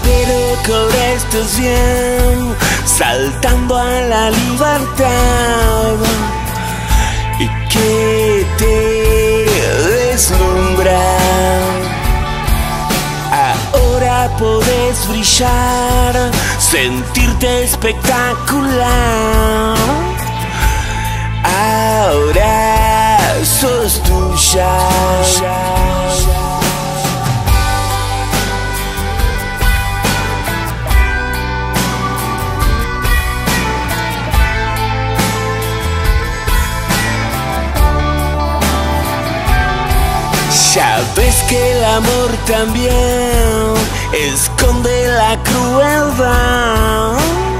Espero que ahora estés bien, saltando a la libertad, y que te deslumbra. Ahora podés brillar, sentirte espectacular. Ahora sos tuya. Ya ves que el amor también esconde la crueldad.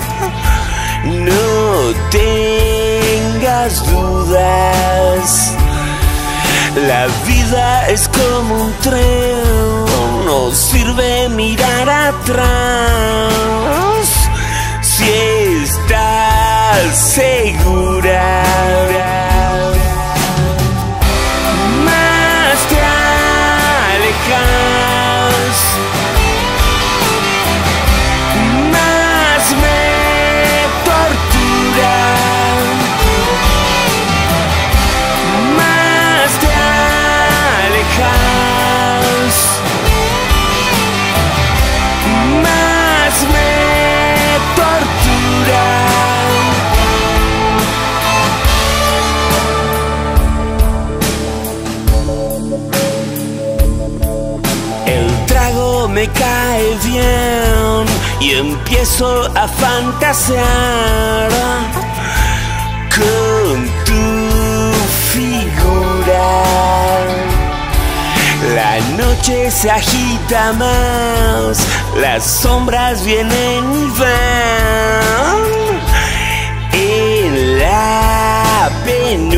No tengas dudas, la vida es como un tren, no sirve mirar atrás si estás segura. Más me tortura, más te alejas, más me tortura. Me cae bien y empiezo a fantasear con tu figura. La noche se agita más, las sombras vienen y van en la penumbra.